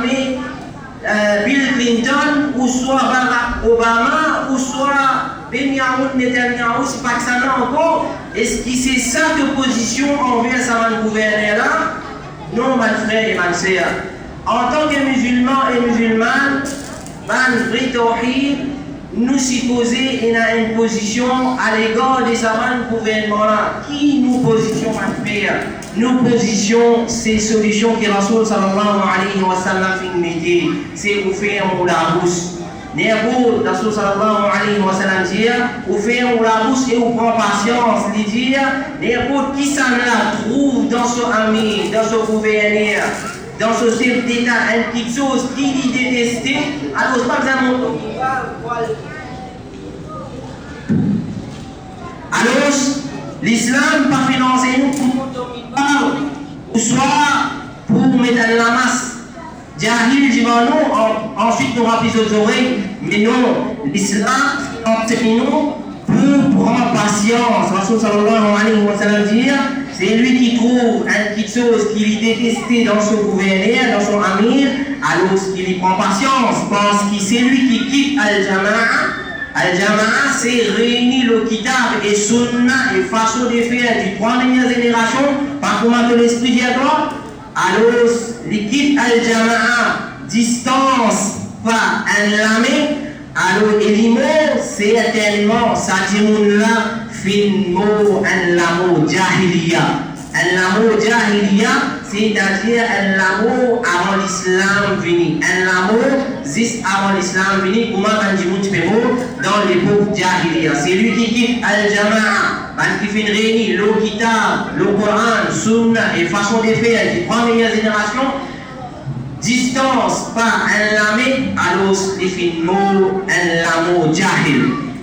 main Bill Clinton ou soit Barack Obama ou soit Benjamin Netanyahu, c'est pas que ça n'a encore. Est-ce que c'est ça ta position envers sa gouvernement là? Non, mon frère et ma sœur. En tant que musulmans et musulmanes, ban vrai tawhid, nous supposons qu'il a une position à l'égard de sa gouvernement là. Qui nous position, ma frère? Nos positions, c'est solution que Rasoul sallallahu alayhi wa sallam fait, c'est vous faire la bouche. Néanmoins, Rasoul sallallahu alayhi wa sallam dit, vous faire la bouche et vous prend patience, il dit, néanmoins, qui s'en trouve dans ce ami, dans ce gouverneur, dans ce chef d'État, une petite chose qui dit détester, alors pas besoin de alors, l'islam pas financé nous pour ou soit pour mettre la masse. Jahil dit nous, ensuite nous remplissons aux oreilles, mais non, l'islam enseigne nous pour prendre patience. Rasoul sallallahu alayhi wa sallam dit, c'est lui qui trouve une petite chose qu'il détestait dans son gouverneur, dans son amir, alors qu'il prend patience, parce que c'est lui qui quitte Al-Jama'a. Al-Jama'a, c'est réunir le kitab et sunna et façon de faire du première génération par comment de l'esprit dit à toi. Alors, l'équipe Al-Jama'a, distance pas un lamé, alors élimo, certainement, ça dit là, fin mot un lamo jahiliya. Un lamo jahiliya, c'est-à-dire un lamo avant l'islam venu. Un lamo juste avant l'islam venu, comment on dit dans l'époque jahiliya. C'est lui qui quitte Al-Jama'a, qui fait réunir le kitab, le Coran, sunna et façon de faire du première génération. Distance pas un lamé, alors il fait mot un lamo jahil.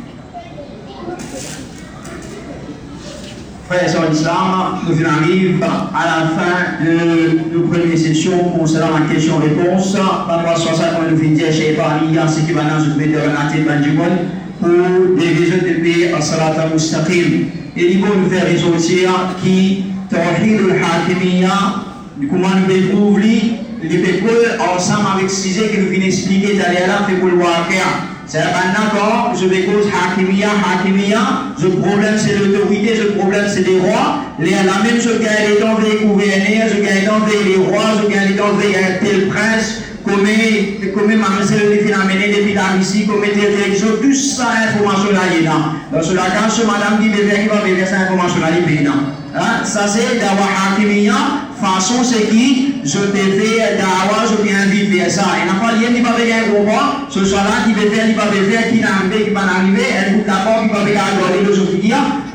Frères et sœurs d'Islam, nous arrivons à la fin de notre première session concernant la question-réponse. Par rapport à ça, comme nous venons de dire, chez Paris, ce qui va dans une météorologie pour des raisons de paix à Salat al-Mustaqim. Et il faut nous faire ressortir qui, Tawhid al-Hakimiyya, comment nous découvrir les pécoles ensemble avec Cizé que nous venons expliquer d'aller là, fait pour le voir. C'est maintenant je vais cause Hakimiyya, le problème c'est l'autorité, le problème c'est les rois. La même je gagne dans les gouverneurs, je gagne dans les rois, je gagne dans un tel prince, comme mademoiselle les filles amenées depuis la Russie, comme télévision, tout ça information là il y a. Dans ce cas, quand madame dit bébé qui va bébé cette information là il y a. Ça c'est d'avoir Hakimiyya, façon c'est qui je te fais d'avoir, je viens vivre vers ça. Il n'a pas lien qui va venir un gros mois, ce soit là qui va faire, qui va faire, qui n'a pas qui va arriver, elle vous d'accord, qui va venir à le Sophia,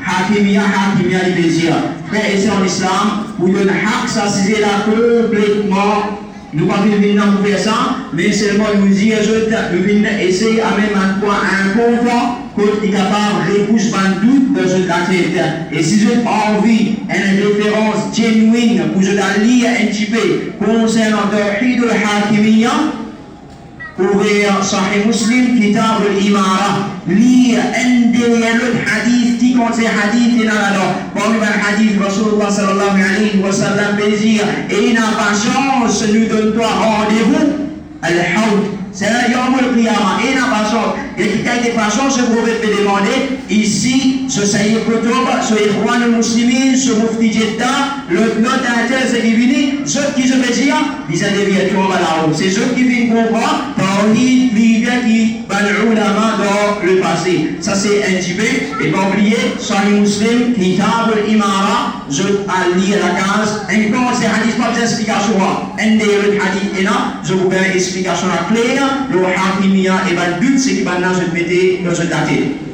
Hakimia les plaisirs. Frères et sœurs en islam, pour donner hak, ça c'est là complètement. Nous ne pouvons pas venir pour faire ça, mais seulement nous dire, nous venons essayer à même un point important qu'on est capable de repousser un doute dans cette tête. Et si vous avez envie, une référence genuine pour vous lire un petit peu concernant Tawhid al-Hakimiyya, ouvrez Sahih Muslim, Kitab al-Imara, lire un des hadiths qui contient hadith et alors, parmi les hadiths, Rasulullah sallallahu alayhi wa sallam dire, et il n'a pas chance, nous donne-toi rendez-vous, al-Hawd. C'est un Yom al-Qiyamah, et il n'a pas chance. Et quelqu'un qui n'a pas chance, je vous vais te demander, ici, ce Sayyid Koutoub, ce Ikhwan al-Muslimin, ce Mufti Jeddah, l'autre inter, c'est qui vient, ceux qui se fait dire, ils ont des viatures là-haut. C'est ceux qui viennent comprendre, Tawhid, l'idée qui va l'ulama dans le passé. Ça, c'est un petit peu. Et pas oublier, Sahih Muslim, Kitab al-Imara, je vais lire la case. Encore, c'est hadith, pas d'explication. Un des hadiths est là, je vous donne une explication claire. Le Hakimiyya, et le but, c'est qu'il va nous mettre dans ce daté.